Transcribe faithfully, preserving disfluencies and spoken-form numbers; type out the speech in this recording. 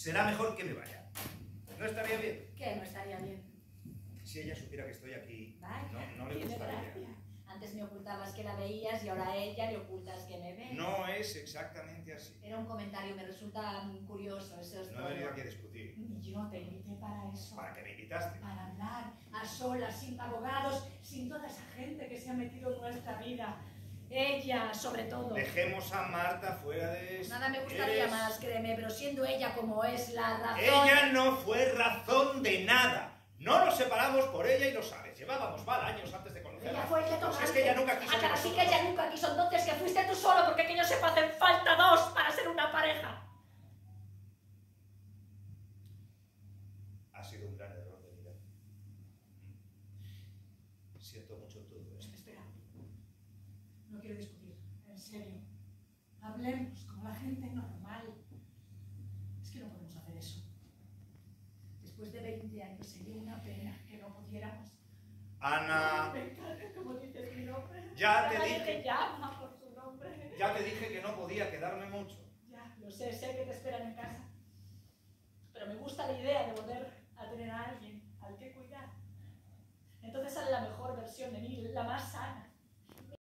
será mejor que me vaya. ¿No estaría bien? ¿Qué no estaría bien? Si ella supiera que estoy aquí, Vaya, no, no le tiene gustaría. gracia. Antes me ocultabas que la veías y ahora a ella le ocultas que me ve. No es exactamente así. Era un comentario, me resulta mm, curioso, eso es No todo. he venido aquí a discutir. Y yo te invité para eso. ¿Para qué me invitaste? Para hablar a solas, sin abogados, sin toda esa gente que se ha metido en nuestra vida. Ella, sobre todo. Dejemos a Marta fuera de esto. Nada me gustaría Eres- más, créeme, pero siendo ella como es la razón... Ella no fue razón de nada. No nos separamos por ella y lo sabes. Llevábamos mal años antes de conocerla. Ella fue el que Pues tomó es que ella antes. nunca quiso. Ah, que claro, sí que nosotros- ella nunca quiso, entonces que fuiste tú solo, porque que yo sepa hacen falta dos para ser una pareja. Ha sido un gran error de vida. Siento mucho todo esto. Espera, no quiero discutir, en serio. Hablemos como la gente normal. Es que no podemos hacer eso. Después de veinte años sería una pena que no pudiéramos. Ana, Me encanta cómo dices mi nombre. Ya te Nadie dije. te llama por tu nombre. ya te dije que no podía quedarme mucho. Ya, lo sé, sé que te esperan en casa. Pero me gusta la idea de volver a tener a alguien al que cuidar. Entonces sale la mejor versión de mí, la más sana.